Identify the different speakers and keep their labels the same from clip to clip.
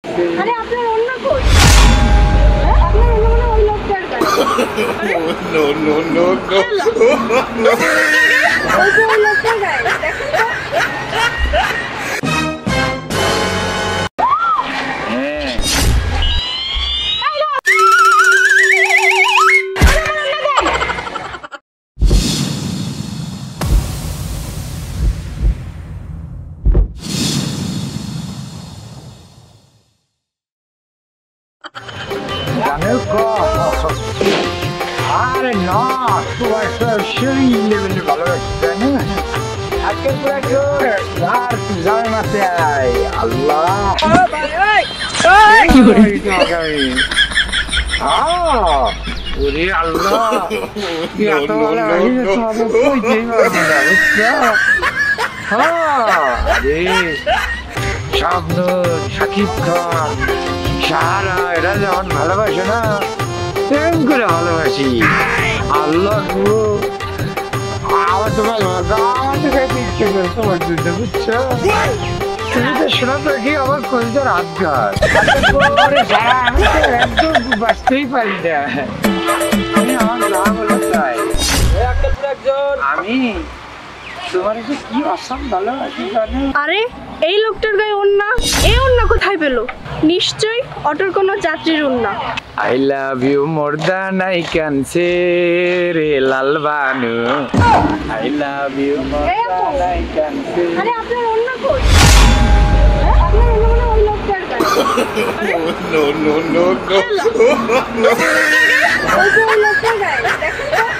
Speaker 1: আরে আপনার অন্য কই? আপনার অন্য মানে ওই লোকটার কাছে।
Speaker 2: নো নো নো নো
Speaker 1: ওই যে ওই লোকটার গায়ে দেখেন তো।
Speaker 3: আরে না তোমার সেই লেভেলে ভালোবাসতে না আজকে পুরো আর জানে না তাই আল্লাহ কি করে ওরে আল্লাহ কি এত ভালো লাগে তোমাকে কইতেই পারবো না বুঝছো আরে শাবনূর শাকিব খান সারা এরা যখন ভালোবাসে না প্রেম করে ভালোবাসি আল্লাহ আমার তোমার আমাদের কাছে ইচ্ছে করে তোমার জন্য বুঝছো তুমি তো শোনা তো কি আমার কলিজার আঘাত আমি তো একদম বাঁচতেই পারি না আমি আমার যা বলো তাই আমি তোমার কি অসম ভালোবাসি জানো
Speaker 1: আরে এই লোকটার গায়ে ওন্না এই ওন্না কোথায় পেলো নিশ্চয়ই অটোর কোনো যাত্রীর ওন্না
Speaker 3: I love you more than I can say রে লাল Banu I love you more than I can say
Speaker 1: আরে আপনার ওন্না কই আপনার ওন্না মানে ওই লোকটার গায়ে
Speaker 2: নো নো নো নো
Speaker 1: ওই যে ওই লোকটার গায়ে দেখেন তো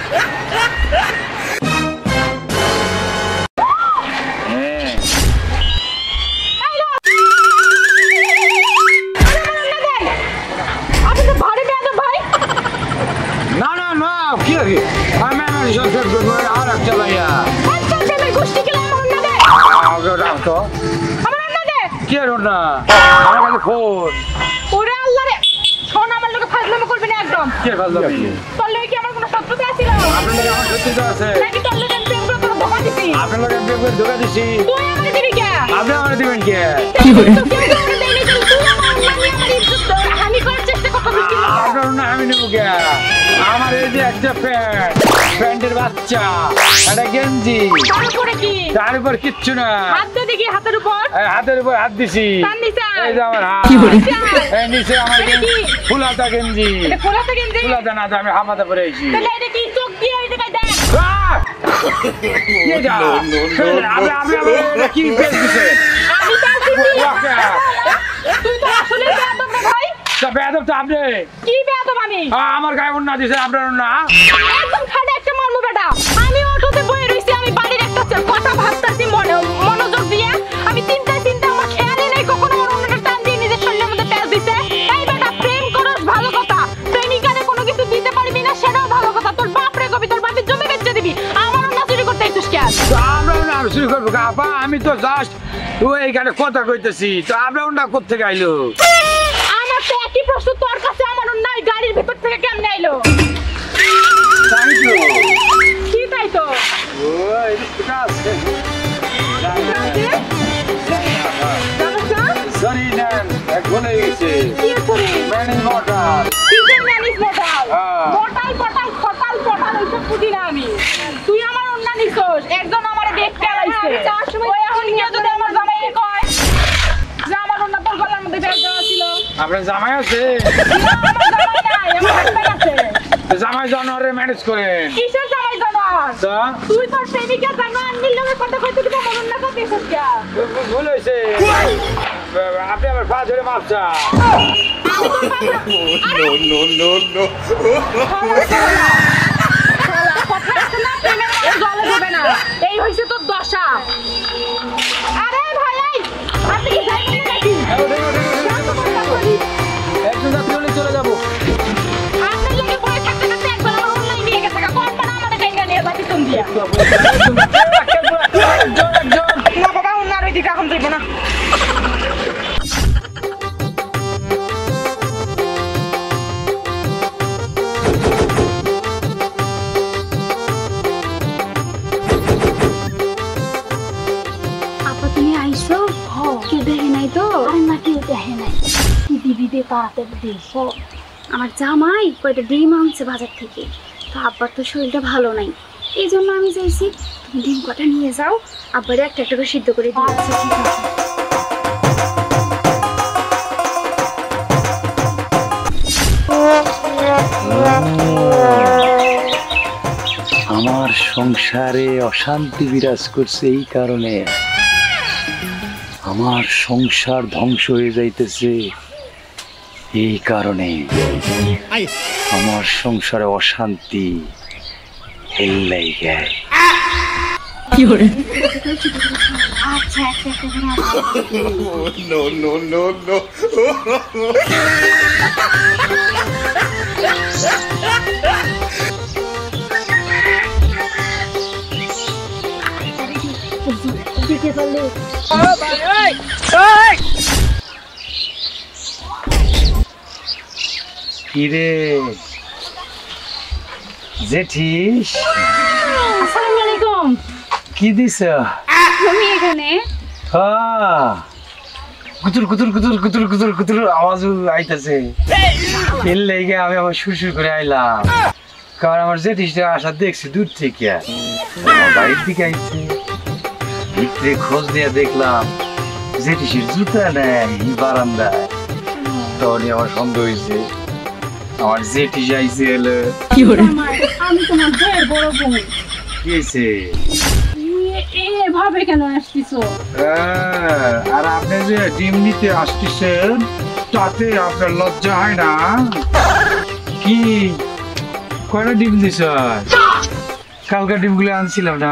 Speaker 3: আমার এই যে একটা প্যান্টের বাচ্চা একটা গেঞ্জি তার উপর কিচ্ছু না হাতের উপর হাত দিছি এই যে আমার হাত নিচে আমার ফুলাতা গেঞ্জি ফুলাতা না আমি হামাতে পরে আইছি কি পেজ দিছে বেয়াদব তো আপনি
Speaker 1: কি বেয়াদব আমি
Speaker 3: আমার গায়ে ওন্না দিছে আপনার ওন্না
Speaker 1: একদম খাটে একটা মারমু বেটা আমি অটোতে বসে রইছি আমি বাড়ির একটা কথা ভাবতাছি মনোযোগ দিয়ে আমি চিন্তা আমার খেয়ালই নাই কখনো আমার ওন্নাটা টান দিয়ে নিজের শরীরের মধ্যে প্যাচ দিছে এই বেটা প্রেম করস ভালো কথা প্রেমিকারে কোনো কিছু দিতে পারবি না সেটাও ভালো কথা তোর বাপ রে কবি তোর বাপের জমি বেচে দিবি আমার ওন্না চুরি করতে আইছিস কেন
Speaker 3: আমরা ওন্না চুরি করবো আপা আমি তো জাস্ট তুই এইখানে কথা কইতেছি তো আমরা ওন্না কোথা থেকে আইলো
Speaker 1: একই প্রশ্ন তোর কাছে আমার নাই গাড়ির ভিতর থেকে কেমনে আইলো
Speaker 3: তাই তো
Speaker 1: কি তাই তো
Speaker 3: ওই এটা আছে সরি না এক বলে গেছে
Speaker 1: কি করে
Speaker 3: ম্যানেজ মোটর
Speaker 1: কিসের ম্যানেজ মোটর ওইসব বুঝি না আমি তুই আমার অন্য নিছস একজন আমারে দেখতে আইছে ওই এখন কেউ যদি আমার জামাইকে কয় যে আমার অন্য তোর গলার মধ্যে ব্যাগ দেওয়া ছিল
Speaker 3: আপনার জামাই আছে জামাই জানোয়ারে ম্যানেজ করেন
Speaker 1: কিসের জামাই জানোয়ার তুই তোর প্রেমিকা জানোয়ার নিলকে কথা কইতে দিবা মরণ না কথা এসব কি
Speaker 3: ভুল হইছে আপনি আমার পা ধরে মাপ চা
Speaker 2: নো নো নো নো
Speaker 1: কথা আছে না প্রেমের মধ্যে গলা দেবে না এই হইছে তোর দশা আরে ভাই আপনি কি যাইবেন নাকি
Speaker 3: একজন যাত্রী হলে চলে যাবো
Speaker 1: আপনার লাগে পরে থাকতে থাকতে একবার আমার অনলাইন নিয়ে গেছে কোন পাড়া আমাদের টাইম নিয়ে যাচ্ছি তুমি দিয়া না বাবা অন্য ওই দিকে এখন যাইব না আপা তুমি আইছো কেউ দেখে নাই তো আরে না কেউ দেখে দিবি দে তাড়াতাড়ি দে। আমার জামাই কয়টা ডিম আনছে বাজার থেকে, তো আব্বার তো শরীরটা ভালো নাই, এই জন্য আমি চাইছি তুমি ডিম কটা নিয়ে যাও, আব্বারে একটা একটা করে সিদ্ধ করে দিয়ে। আচ্ছা ঠিক আছে।
Speaker 4: আমার সংসারে অশান্তি বিরাজ করছে, এই কারণে আমার সংসার ধ্বংস হয়ে যাইতেছে, এই কারণে আমার সংসারে অশান্তি হেল্লাই গায়।
Speaker 1: আচ্ছা একটা একটা করে
Speaker 2: Oh, no, no, no, no.
Speaker 1: দিতে পারলে।
Speaker 4: কিরে জেঠিস,
Speaker 1: আসসালামু আলাইকুম।
Speaker 4: কি দিছ?
Speaker 1: তুমি এখানে?
Speaker 4: কুতুর কুতুর কুতুর কুতুর কুতুর কুতুর আওয়াজ আইতাছে, এর লেগে আমি আবার সুরসুর করে আইলাম, কারণ আমার জেঠিসটা আসা দেখছি দূর থেকে, আমার বাড়ির দিকে আইছে। ভিতরে খোঁজ নিয়ে দেখলাম জেঠিসের জুতা নেই বারান্দায়, তখনই আমার সন্দেহ হয়েছে আমার জেঠিস আইছে। এলো
Speaker 1: আমি তোমার ভাইয়ের বড় বোন।
Speaker 4: কি হয়েছে?
Speaker 1: এভাবে কেন আসছিছো?
Speaker 4: আর আপনি যে ডিম নিতে আসতেছেন তাতে আপনার লজ্জা হয় না? কি কয়টা ডিম দিছ? কালকা ডিমগুলো আনছিলাম না,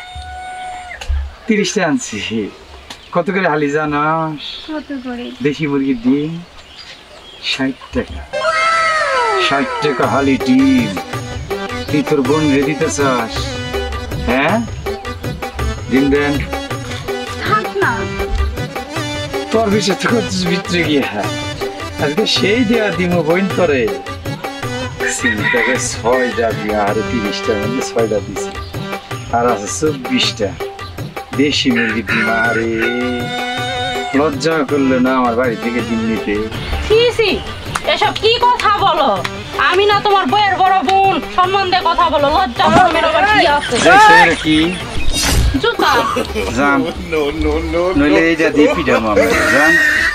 Speaker 4: 30টা আনছি। কত করে হালি জানাস?
Speaker 1: কত করে?
Speaker 4: দেশি মুরগির ডিম 60 টাকা। 60 টাকা হালি ডিম তুই তোর বোন রে দিতে চাস? হ্যাঁ ডিম দেন।
Speaker 1: থাক না।
Speaker 4: তোর বিষয় তো করছিস ভিতরে গিয়ে, আজকে সেই দেয়া দিমো বইন তোরে। সিমটাকে 6টা দিয়া আর 30টার মধ্যে 6টা দিছি, আর আছে 24টা দেশি মুরগির ডিম। আরে লজ্জা করলে না আমার বাড়ি থেকে ডিম নিতে?
Speaker 1: ছি, এসব কি কথা বলো? আমি না তোমার বইয়ের বড় বোন, সম্বন্ধে কথা বলো। লজ্জা শরমের আবার কি আছে?
Speaker 4: দেখছেন কি
Speaker 1: জুতা
Speaker 4: জান,
Speaker 2: No, no, no,
Speaker 4: নইলে
Speaker 2: no.
Speaker 4: এইটা দিয়ে পিঠাম আমরা জান।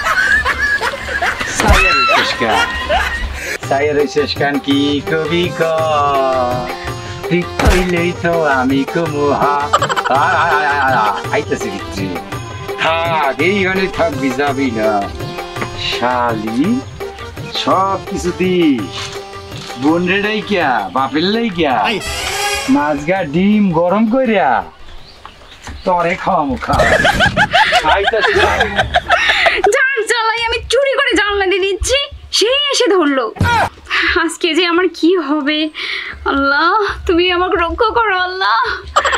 Speaker 4: সাইয়ার শেষ কান কি কবি কইলেই তো আমি কমুহা আইতেছে ভিতরে। থাক এইখানে থাকবি, যাবি না শালি। সব কিছু দিস বোন রে ডাইকিয়া, বাপের লাইকিয়া মাছগা ডিম গরম কইরা তরে খাওয়ামু।
Speaker 1: জান চালাই আমি চুরি করে জানলা দিয়ে দিচ্ছি, সেই এসে ধরলো। আজকে যে আমার কি হবে? আল্লাহ তুমি আমাকে রক্ষা করো আল্লাহ।